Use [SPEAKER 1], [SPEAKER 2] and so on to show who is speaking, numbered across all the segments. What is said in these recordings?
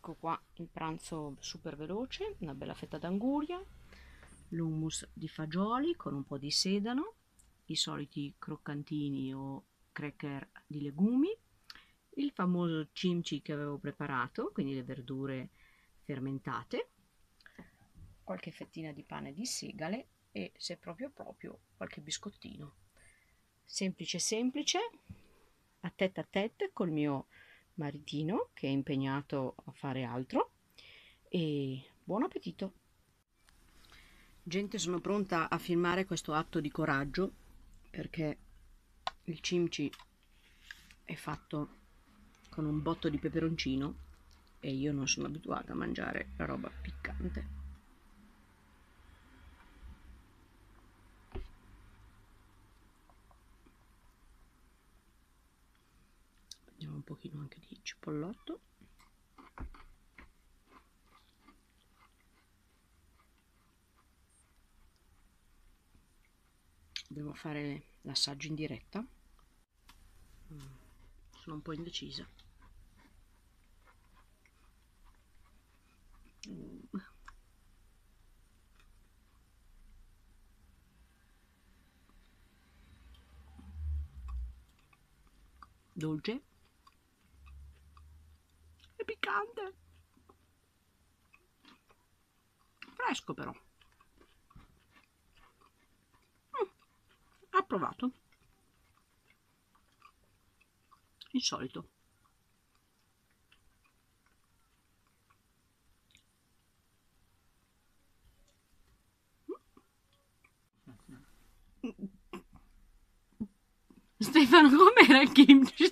[SPEAKER 1] Ecco qua il pranzo super veloce, una bella fetta d'anguria, l'hummus di fagioli con un po' di sedano, i soliti croccantini o cracker di legumi, il famoso kimchi che avevo preparato, quindi le verdure fermentate, qualche fettina di pane di segale e, se proprio qualche biscottino. Semplice semplice, a tête col mio maritino che è impegnato a fare altro, e buon appetito. Gente, sono pronta a filmare questo atto di coraggio perché il kimchi è fatto con un botto di peperoncino e io non sono abituata a mangiare la roba piccante. Mettiamo un pochino anche di cipollotto. Devo fare l'assaggio in diretta. Sono un po' indecisa. Dolce e piccante, fresco però. Approvato. Insolito. Stefano, com'era il kimchi?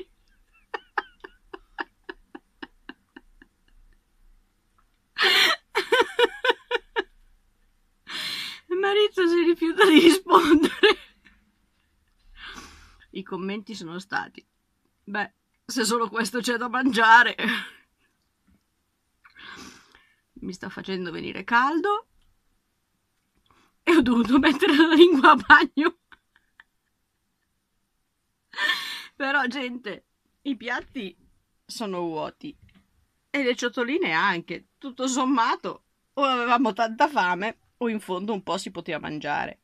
[SPEAKER 1] Il marito si rifiuta di rispondere. I commenti sono stati: beh, se solo questo c'è da mangiare. Mi sta facendo venire caldo e ho dovuto mettere la lingua a bagno. Però, gente, i piatti sono vuoti e le ciotoline anche. Tutto sommato, o avevamo tanta fame o in fondo un po' si poteva mangiare.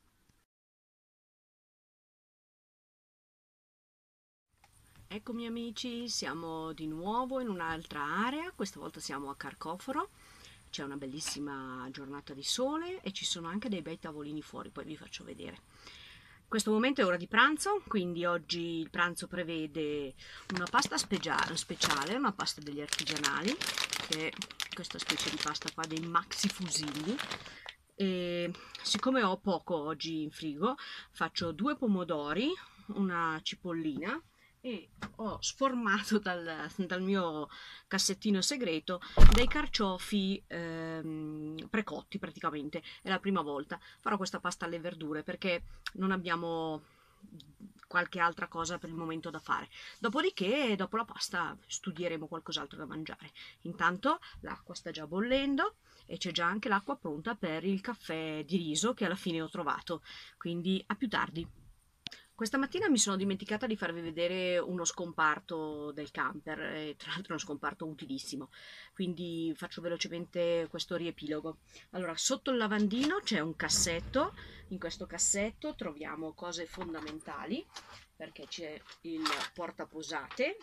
[SPEAKER 1] Eccomi amici, siamo di nuovo in un'altra area, questa volta siamo a Carcoforo, c'è una bellissima giornata di sole e ci sono anche dei bei tavolini fuori, poi vi faccio vedere. In questo momento è ora di pranzo, quindi oggi il pranzo prevede una pasta speciale, una pasta degli artigianali, che è questa specie di pasta qua dei maxi fusilli. E siccome ho poco oggi in frigo, faccio 2 pomodori, una cipollina e ho sformato dal mio cassettino segreto dei carciofi precotti praticamente. È la prima volta. Farò questa pasta alle verdure perché non abbiamo qualche altra cosa per il momento da fare. Dopodiché, dopo la pasta, studieremo qualcos'altro da mangiare. Intanto l'acqua sta già bollendo e c'è già anche l'acqua pronta per il caffè di riso che alla fine ho trovato. Quindi a più tardi. Questa mattina mi sono dimenticata di farvi vedere uno scomparto del camper, e tra l'altro uno scomparto utilissimo, quindi faccio velocemente questo riepilogo. Allora, sotto il lavandino c'è un cassetto, in questo cassetto troviamo cose fondamentali, perché c'è il portaposate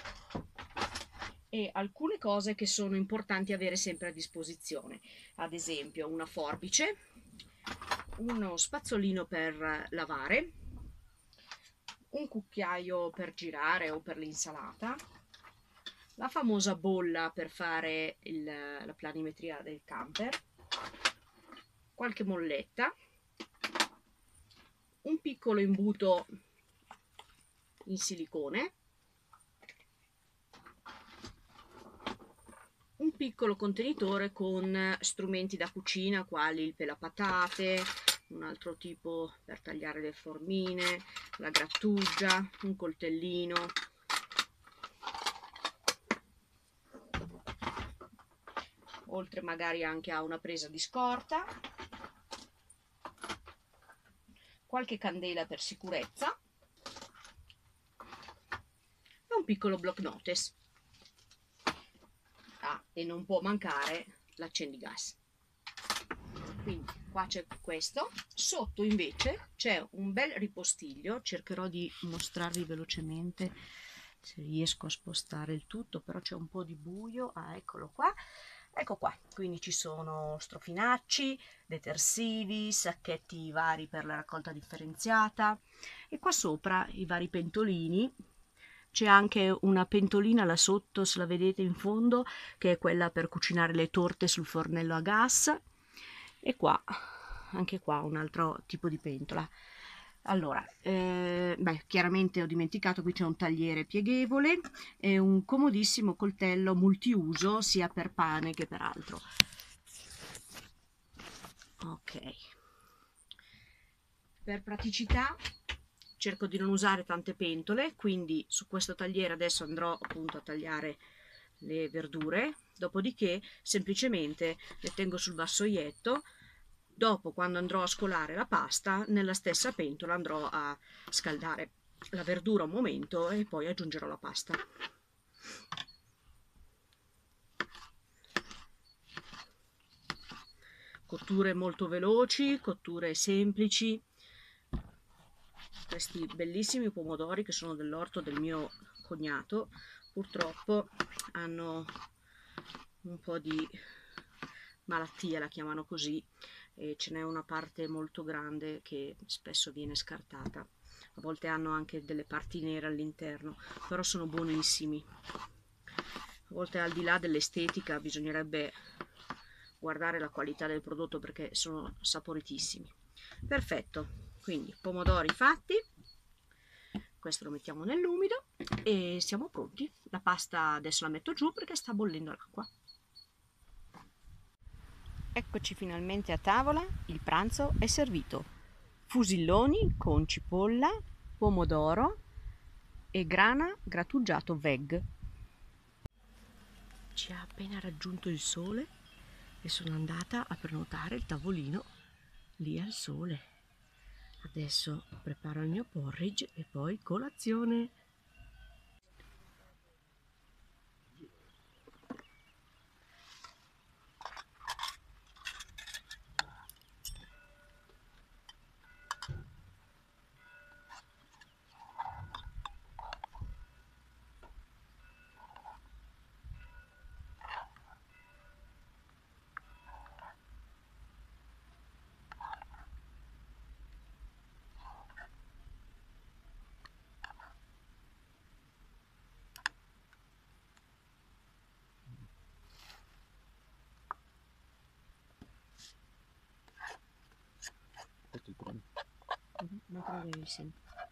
[SPEAKER 1] e alcune cose che sono importanti avere sempre a disposizione, ad esempio una forbice, uno spazzolino per lavare, un cucchiaio per girare o per l'insalata, la famosa bolla per fare la planimetria del camper, qualche molletta, un piccolo imbuto in silicone, un piccolo contenitore con strumenti da cucina quali il pelapatate, un altro tipo per tagliare le formine, la grattugia, un coltellino, oltre magari anche a una presa di scorta, qualche candela per sicurezza e un piccolo block notice. e non può mancare l'accendigas. Quindi qua c'è questo, sotto invece c'è un bel ripostiglio, cercherò di mostrarvi velocemente se riesco a spostare il tutto, però c'è un po' di buio. Ah, eccolo qua. Ecco qua, quindi ci sono strofinacci, detersivi, sacchetti vari per la raccolta differenziata e qua sopra i vari pentolini. C'è anche una pentolina là sotto, se la vedete in fondo, che è quella per cucinare le torte sul fornello a gas. E qua, anche qua, un altro tipo di pentola. Allora, chiaramente ho dimenticato, qui c'è un tagliere pieghevole e un comodissimo coltello multiuso sia per pane che per altro. Ok. Per praticità cerco di non usare tante pentole, quindi su questo tagliere adesso andrò appunto a tagliare le verdure, dopodiché semplicemente le tengo sul vassoietto. Dopo, quando andrò a scolare la pasta, nella stessa pentola andrò a scaldare la verdura un momento e poi aggiungerò la pasta. Cotture molto veloci, cotture semplici. Questi bellissimi pomodori che sono dell'orto del mio cognato purtroppo hanno un po' di malattia, la chiamano così, e ce n'è una parte molto grande che spesso viene scartata. A volte hanno anche delle parti nere all'interno, però sono buonissimi. A volte, al di là dell'estetica, bisognerebbe guardare la qualità del prodotto perché sono saporitissimi. Perfetto, quindi pomodori fatti, questo lo mettiamo nell'umido e siamo pronti. La pasta adesso la metto giù perché sta bollendo l'acqua. Eccoci finalmente a tavola, il pranzo è servito. Fusilloni con cipolla, pomodoro e grana grattugiato veg. Ci ha appena raggiunto il sole e sono andata a prenotare il tavolino lì al sole. Adesso preparo il mio porridge e poi colazione. Molto bravissimo.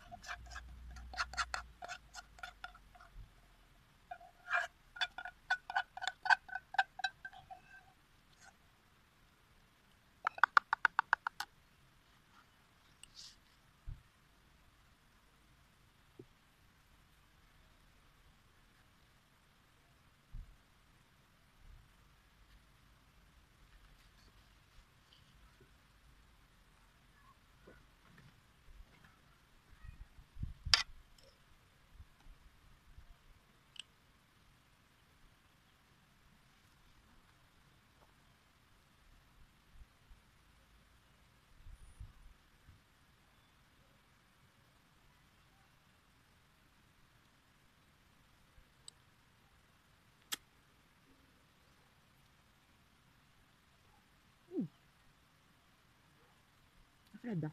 [SPEAKER 1] È fredda.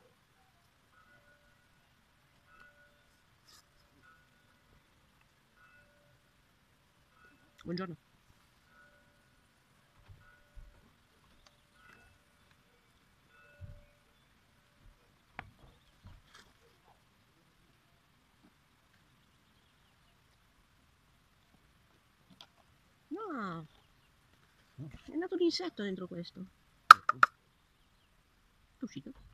[SPEAKER 1] Buongiorno. No, è nato un insetto dentro questo. È uscito.